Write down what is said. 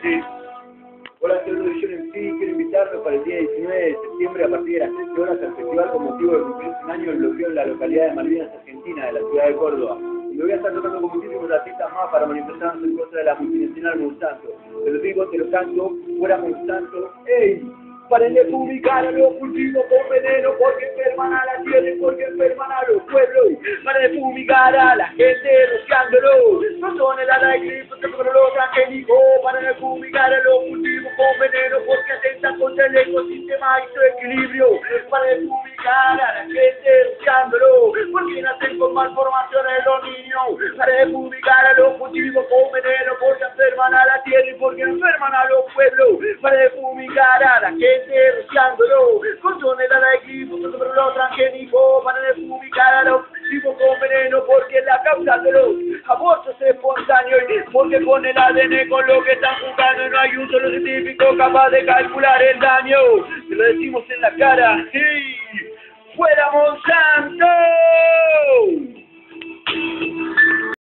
Sí. Hola, soy Rodrigo en sí, quiero invitarlos para el día 19 de septiembre a partir de las 13 horas al festival con motivo de cumplir un año el bloqueo en la localidad de Malvinas, Argentina, de la ciudad de Córdoba. Y me voy a estar tocando con muchísimos artistas más para manifestarnos en contra de la multinacional Monsanto. Te lo digo, te lo canto, fuera Monsanto. ¡Ey! Paren de publicar a los cultivos con veneno porque enferman a la tierra y porque enferman a los pueblos. Paren de publicar a la gente rociándolo. No son el ala de glifosato pero los transgénicos. Paren de publicar a los cultivos con veneno porque atentan contra el ecosistema y su equilibrio. Paren de publicar a la gente rociándolo porque nacen con malformaciones los niños. Paren de publicar a los cultivos con veneno porque enferman a la tierra y porque enferman a los pueblos. Paren de publicar a la gente rociándolo con toneladas de glifosato pero los transgénicos. Para de publicar a los cultivos con veneno porque es la causa de los abortos espontáneos y porque con el ADN con lo que están jugando no hay un solo científico capaz de calcular el daño. Te lo decimos en la cara, ¡sí! ¡Fuera Monsanto!